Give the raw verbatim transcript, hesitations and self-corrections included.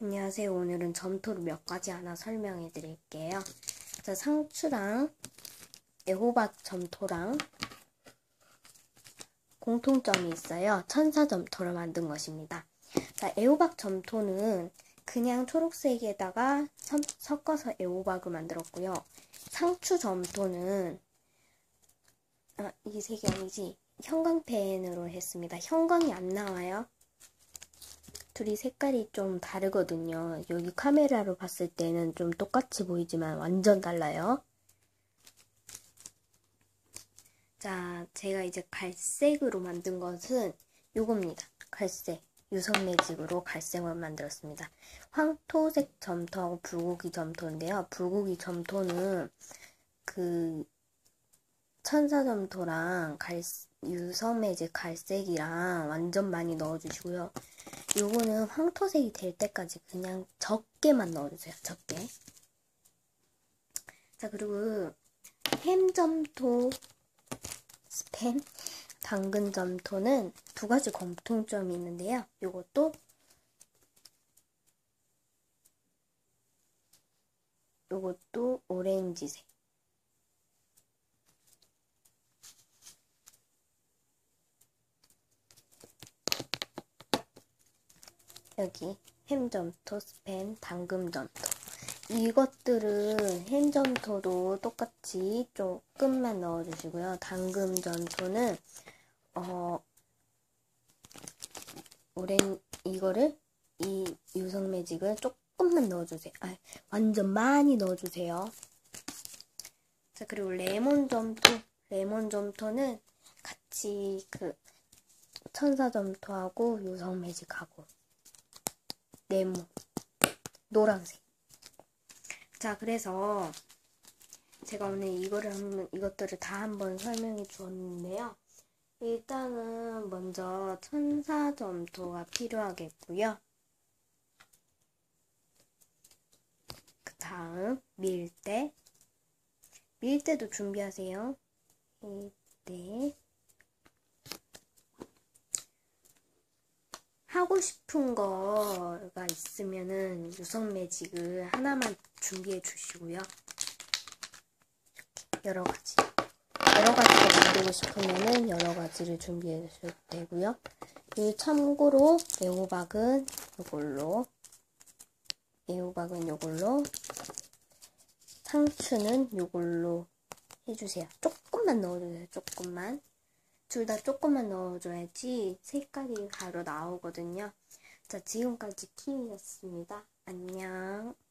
안녕하세요. 오늘은 점토를 몇 가지 하나 설명해 드릴게요. 자, 상추랑 애호박 점토랑 공통점이 있어요. 천사 점토를 만든 것입니다. 자, 애호박 점토는 그냥 초록색에다가 섞어서 애호박을 만들었고요. 상추 점토는 아, 이게 색이 아니지. 형광펜으로 했습니다. 형광이 안 나와요. 둘이 색깔이 좀 다르거든요. 여기 카메라로 봤을 때는 좀 똑같이 보이지만 완전 달라요. 자, 제가 이제 갈색으로 만든 것은 요겁니다. 갈색. 유성 매직으로 갈색을 만들었습니다. 황토색 점토하고 불고기 점토인데요. 불고기 점토는 그 천사 점토랑 갈, 유성 매직 갈색이랑 완전 많이 넣어주시고요. 요거는 황토색이 될 때까지 그냥 적게만 넣어주세요. 적게. 자, 그리고 햄점토, 스팸, 당근점토는 두 가지 공통점이 있는데요. 요것도 요것도 오렌지색. 여기 햄점토, 스팸, 당근점토. 이것들은 햄점토도 똑같이 조금만 넣어주시고요. 당근점토는 어 오렌 이거를 이 유성 매직을 조금만 넣어주세요. 아, 완전 많이 넣어주세요. 자, 그리고 레몬점토, 레몬점토는 같이 그 천사점토하고 유성 매직하고 네모 노란색. 자, 그래서 제가 오늘 이거를 한번 이것들을 다 한번 설명해 주었는데요. 일단은 먼저 천사점토가 필요하겠고요. 그 다음 밀대. 밀대도 준비하세요. 밀대. 하고 싶은 거가 있으면은 유성 매직을 하나만 준비해 주시고요. 여러 가지. 여러 가지를 만들고 싶으면은 여러 가지를 준비해 주셔도 되고요. 그리고 참고로 애호박은 요걸로, 애호박은 요걸로, 상추는 요걸로 해주세요. 조금만 넣어주세요. 조금만. 둘 다 조금만 넣어줘야지 색깔이 바로 나오거든요. 자, 지금까지 키미였습니다. 안녕.